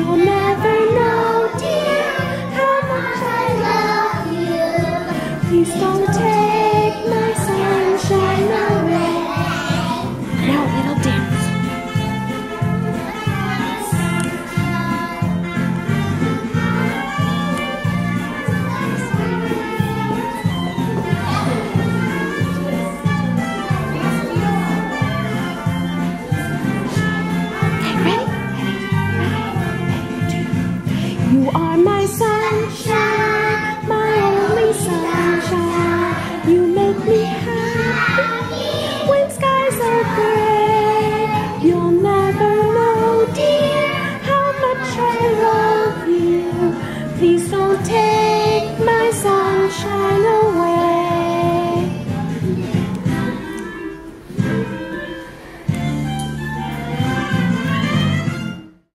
You'll never know, dear, how much I love you. Please don't take my sunshine away. Now a little dance. You are my sunshine, my only sunshine. You make me happy when skies are gray. You'll never know, dear, how much I love you. Please don't take my sunshine away.